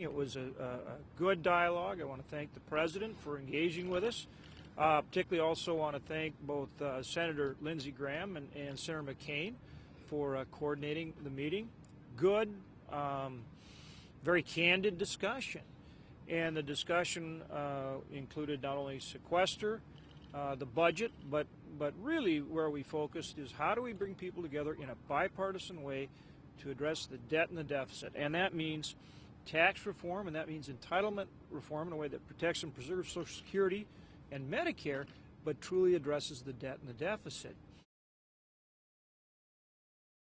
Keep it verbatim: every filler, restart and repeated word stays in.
It was a, a, a good dialogue. I want to thank the President for engaging with us. Uh, particularly also want to thank both uh, Senator Lindsey Graham and, and Senator McCain for uh, coordinating the meeting. Good, um, very candid discussion. And the discussion uh, included not only sequester, uh, the budget, but, but really where we focused is how do we bring people together in a bipartisan way to address the debt and the deficit. And that means tax reform, and that means entitlement reform in a way that protects and preserves Social Security and Medicare, but truly addresses the debt and the deficit.